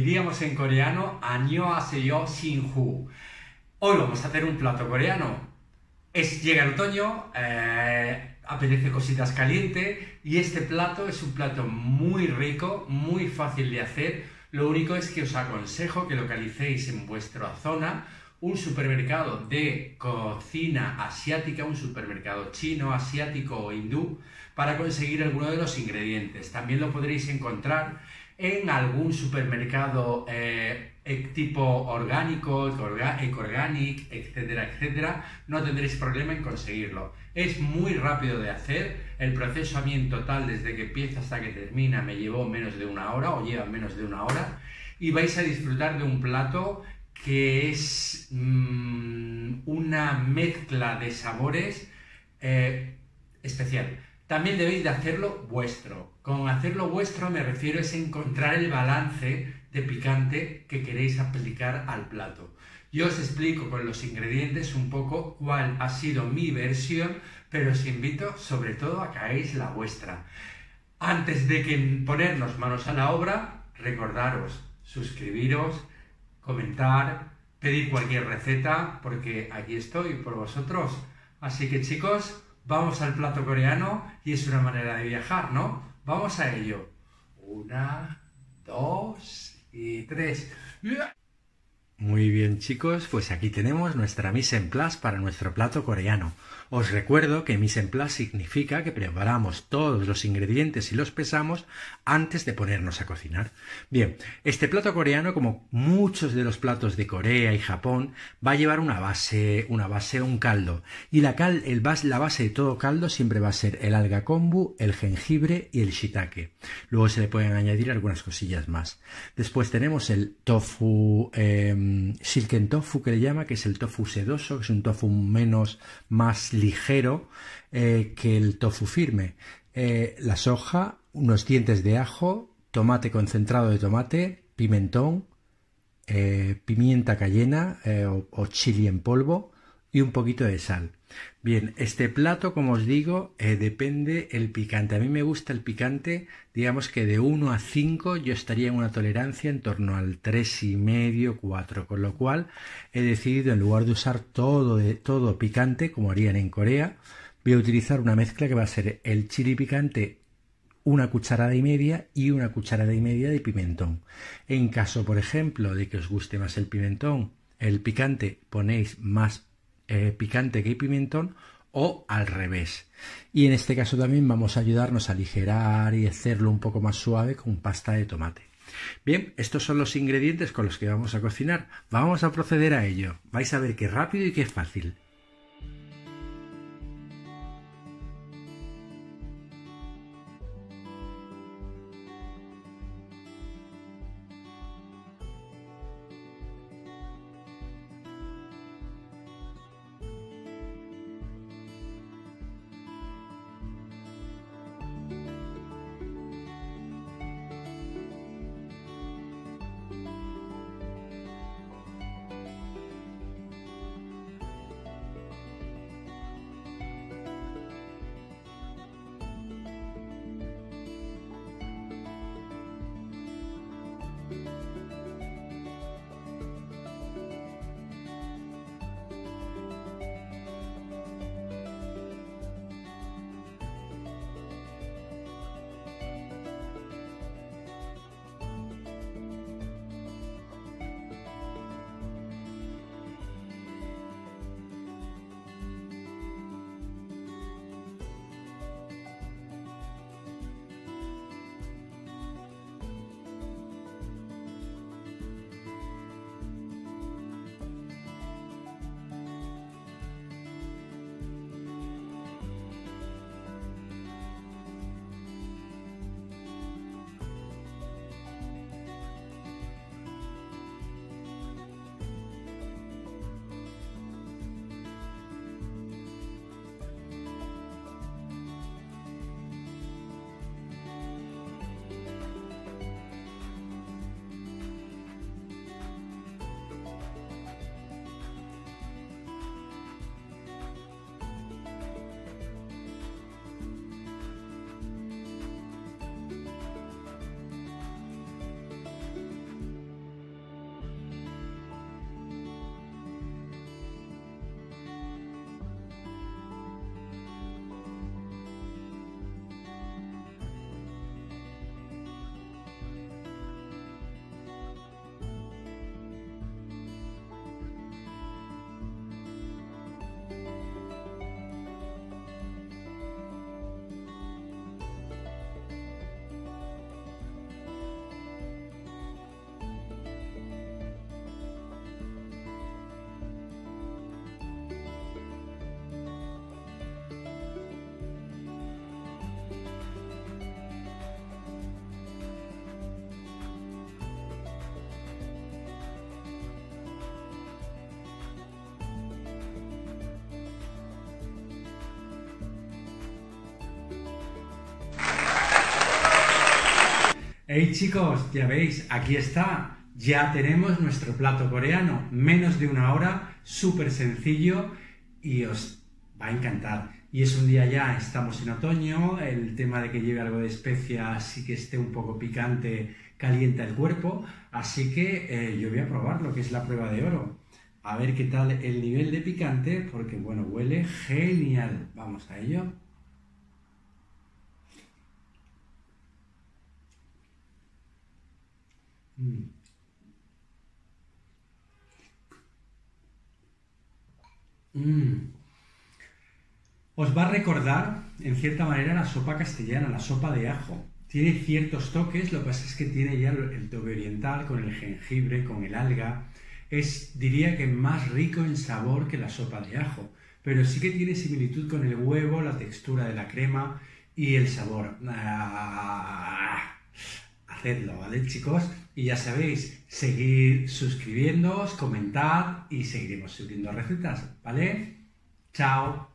Diríamos en coreano, 안녕하세요, 신hu. Hoy vamos a hacer un plato coreano. Llega el otoño, apetece cositas calientes y este plato es un plato muy rico, muy fácil de hacer. Lo único es que os aconsejo que localicéis en vuestra zona un supermercado de cocina asiática, un supermercado chino, asiático o hindú, para conseguir alguno de los ingredientes. También lo podréis encontrar en algún supermercado tipo orgánico, eco-organic, etcétera, etcétera. No tendréis problema en conseguirlo. Es muy rápido de hacer. El proceso a mí en total, desde que empieza hasta que termina, me llevó menos de una hora, o lleva menos de una hora. Y vais a disfrutar de un plato que es una mezcla de sabores especial. También debéis de hacerlo vuestro. Con hacerlo vuestro me refiero es encontrar el balance de picante que queréis aplicar al plato. Yo os explico con los ingredientes un poco cuál ha sido mi versión, pero os invito sobre todo a que hagáis la vuestra. Antes de que ponernos manos a la obra, recordaros, suscribiros, comentar, pedir cualquier receta, porque aquí estoy por vosotros. Así que chicos, vamos al plato coreano y es una manera de viajar, ¿no? Vamos a ello. 1, 2 y 3. Muy bien chicos, pues aquí tenemos nuestra mise en place para nuestro plato coreano. Os recuerdo que mise en place significa que preparamos todos los ingredientes y los pesamos antes de ponernos a cocinar. Bien, este plato coreano, como muchos de los platos de Corea y Japón, va a llevar una base, un caldo. Y la base de todo caldo siempre va a ser el alga kombu, el jengibre y el shiitake. Luego se le pueden añadir algunas cosillas más. Después tenemos el tofu, silken tofu que le llama, que es el tofu sedoso, que es un tofu más ligero que el tofu firme. La soja, unos dientes de ajo, tomate concentrado de tomate, pimentón, pimienta cayena o chili en polvo y un poquito de sal. Bien, este plato, como os digo, depende el picante. A mí me gusta el picante, digamos que de 1 a 5 yo estaría en una tolerancia en torno al 3,5, 4, con lo cual he decidido, en lugar de usar todo picante, como harían en Corea, voy a utilizar una mezcla que va a ser el chili picante, 1,5 cucharadas y 1,5 cucharadas de pimentón. En caso, por ejemplo, de que os guste más el picante, ponéis más picante que pimentón, o al revés. Y en este caso también vamos a ayudarnos a aligerar y hacerlo un poco más suave con pasta de tomate. Bien, estos son los ingredientes con los que vamos a cocinar. Vamos a proceder a ello. Vais a ver qué rápido y qué fácil. Hey chicos, ya veis, aquí está. Ya tenemos nuestro plato coreano. Menos de una hora, súper sencillo y os va a encantar. Y es un día ya, estamos en otoño, el tema de que lleve algo de especias y que esté un poco picante calienta el cuerpo. Así que yo voy a probar lo que es la prueba de oro. A ver qué tal el nivel de picante, porque bueno, huele genial. Vamos a ello. Mm. Mm. Os va a recordar, en cierta manera, la sopa castellana, la sopa de ajo. Tiene ciertos toques, lo que pasa es que tiene ya el toque oriental con el jengibre, con el alga. Es, diría que más rico en sabor que la sopa de ajo, pero sí que tiene similitud con el huevo, la textura de la crema y el sabor. Hacedlo, ¿vale, chicos? Y ya sabéis, seguir suscribiéndoos, comentad y seguiremos subiendo recetas, ¿vale? Chao.